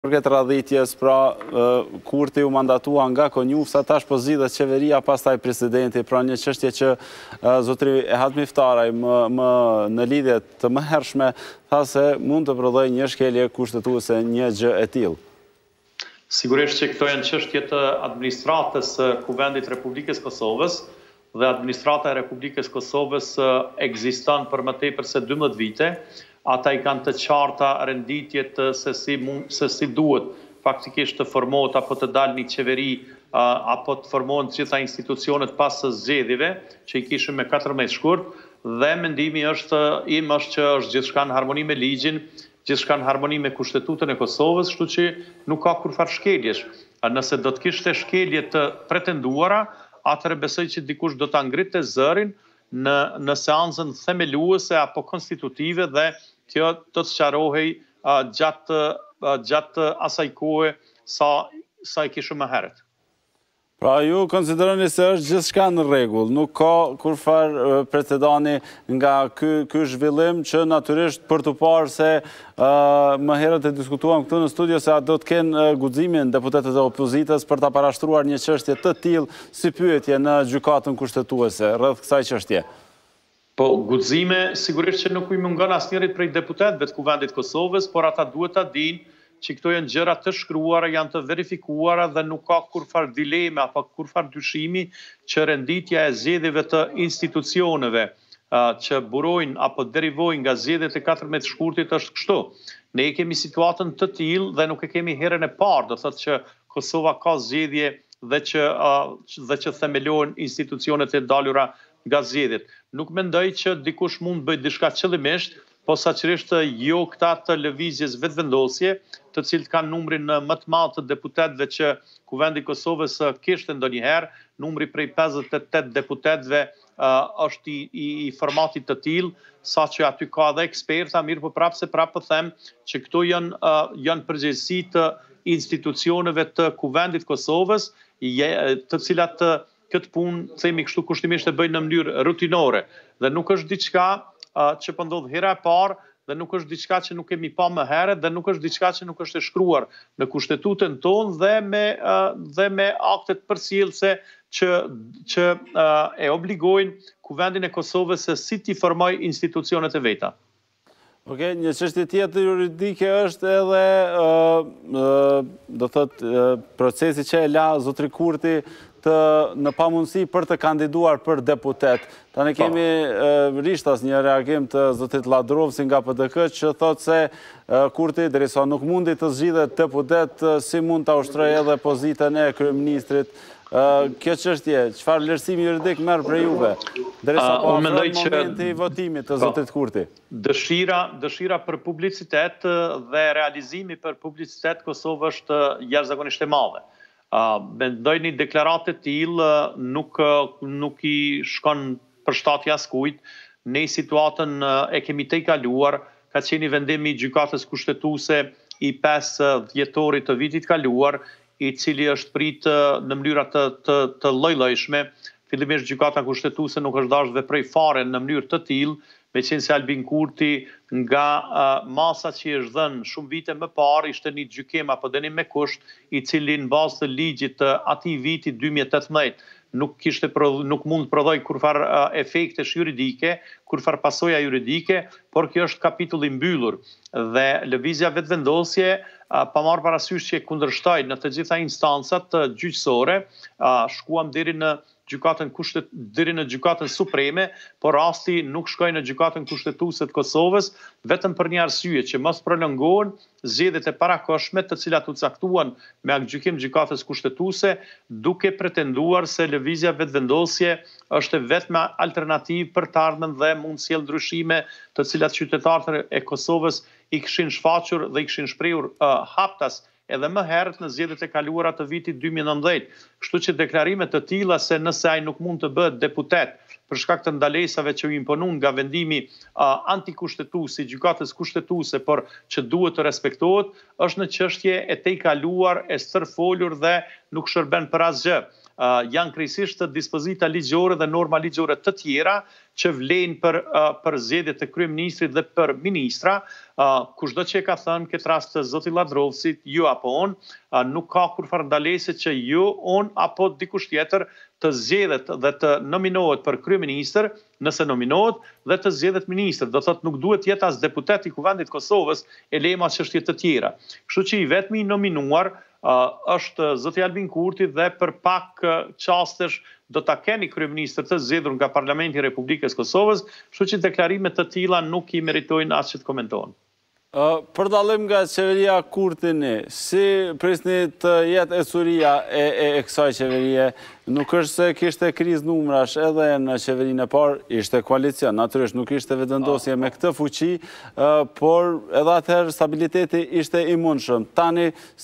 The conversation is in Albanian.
Për këtë radhitjes, pra, Kurti u mandatua nga Konjufsa, tash po zgjidhet qeveria, pastaj presidenti, pra një çështje që zotri Ehad Miftaraj në lidhje të mëhershme tha se mund të prodhojë një shkelje kushtetuese një gjë e tillë. Sigurisht që këto janë çështje të administratës së Kuvendit Republikës Kosovës dhe administrata e Republikës Kosovës ekziston për më tepër se 12 vite. Ata i kanë të qarta renditjet se si duhet faktikisht të formohet apo të dalë një qeveri apo të formohen të gjitha institucionet pas së zgjedhjeve që i kishim me 14 shkurt dhe mendimi im është që është gjithçka në harmoni me ligjin, gjithçka në harmoni me Kushtetutën e Kosovës, kështu që nuk ka kurfar shkeljesh. Nëse do të kishte shkelje të pretenduara, atëherë besoj që dikush do ta ngritte zërin në seancën themeluese apo konstitutive dhe kjo të sqarohej gjatë asaj kohe sa i kishim më herët. Pra ju konsideroni se është gjithçka në rregull, nuk ka kurfar precedani nga ky zhvillim që natyrisht për të parë se më herët e diskutuam këtu në studio se a do të kenë guximin deputetët e opozitës për ta parashtruar një çështje të tillë si pyetje në gjykatën kushtetuese rreth kësaj çështje. Po, guxime sigurisht që nuk i mungon asnjërit prej deputetëve të Kuvendit Kosovës, por ata duhet ta dinë që këto janë gjëra të shkruara, janë të verifikuara dhe nuk ka kurfar dileme apo kurfar dyshimi që renditja e zgjedhjeve të institucioneve që burojnë apo derivojnë nga zgjedhjet e 14 shkurtit është kështu. Ne kemi situatën të tillë dhe nuk e kemi herën e parë, do thotë që Kosova ka zgjedhje dhe që themelohen institucionet e dalura nga zgjedhjet. Nuk mendoj që dikush mund bëj diçka qëllimisht, posaçërisht jo këta të lëvizjes vetëvendosje, të cilët kanë numrin më të madh të deputetëve që Kuvendi i Kosovës kishte ndonjëherë, numri prej 58 deputetëve është i formatit të tillë, saqë aty ka edhe eksperta, mirë po prapë them që këto janë përgjegjësi të institucioneve të Kuvendit Kosovës, të cilat këtë punë, themi kështu kushtimisht e bëjnë në mënyrë rutinore dhe nuk është diçka që po ndodh hera e parë dhe nuk është diçka që nuk kemi pa më herët dhe nuk është diçka që nuk është e shkruar në Kushtetutën tonë dhe me aktet përcjellëse që e obligojnë Kuvendin e Kosovës se si t'i formojë institucionet e veta. Okej, një çështje tjetër juridike është edhe do thotë procesi që e la zotri Kurti në pamundësi për të kandiduar për deputet. Tani kemi rishtas një reagim të zotit Ladrovsi nga PDK që thotë se Kurti derisa nuk mundi të zgjidhet deputet, si mund ta ushtrojë edhe pozitën e kryeministrit. Kjo çështje, çfarë vlerësimi juridik merr për juve? Derisa po afrohet momenti i votimit të zotit Kurti. Dëshira për publicitet dhe realizimi për publicitet Kosovë është jashtëzakonisht e madhe. Mendoj një deklaratë të tillë nuk i shkon përshtatje askujt. Ne situatën e kemi të kaluar, ka qenë vendimi i gjykatës kushtetuese i 5 dhjetorit të vitit kaluar, i cili është pritë në mënyra të lloj-llojshme. Fillimisht gjykata kushtetuese nuk është dashur veprej fare në mënyrë të tillë, meqense Albin Kurti nga masa që i është dhënë shumë vite më parë ishte një gjykim apo dënim me kusht, i cili në bazë të ligjit të atij viti 2018 nuk mund të prodhoj kurfar efektesh juridike, kurfar pasoja juridike, por kjo është kapitulli i mbyllur dhe lëvizja vetëvendosje pa marrë parasysh që e kundërshtoi në të gjitha instancat gjyqësore, shkuam deri në gjykatën supreme, por rasti nuk shkoi në gjykatën kushtetuese të Kosovës, vetëm për një arsye që mos prolongohen zgjedhjet e parakohshme të cilat u caktuan me aktgjykim gjykatës kushtetuese, duke pretenduar se lëvizja vetëvendosje është vetëm alternativë për të ardhmen dhe mund të sjellë ndryshime të cilat qytetarët e Kosovës i kishin shfaqur dhe i kishin shprehur haptas edhe më herët në zgjedhjet e kaluara të vitit 2019. Kështu që deklarime të tilla se nëse ai nuk mund të bëhet deputet për shkak të ndalesave që u imponuan nga vendimi antikushtetues i gjykatës kushtetuese, por që duhet të respektohet, është në çështje e tejkaluar, e stërfolur dhe nuk shërben për asgjë. janë krejtësisht të dispozita ligjore dhe norma ligjore të tjera që vlen për zgjedhjet të kryeministrit dhe për ministra. Kushdo që e ka thënë këtë rast të zoti Ladrovci, ju apo on, nuk ka kurfar ndalese që ju, on apo dikush tjetër të zgjedhet dhe të nominohet për kryeministër, nëse nominohet, dhe të zgjedhet ministër. Do thotë nuk duhet jetë as deputet i Kuvendit Kosovës e lema çështje të tjera. Kështu që i vetmi i nominuar është zoti Albin Kurti dhe për pak qastesh do ta keni kryeministër të zgjedhur nga Parlamenti i Republikës Kosovës, kështu që deklarimet të tilla nuk i meritojnë as që të komentohen. Për dallim nga qeveria Kurtini, si prisni të jetë esuria e kësaj qeverie, nuk është se kishte krizë numrash edhe në qeverinë e parë, ishte koalicion, natyrisht nuk ishte vetëvendosje me këtë fuqi, por edhe atëherë stabiliteti ishte i mundshëm. Tani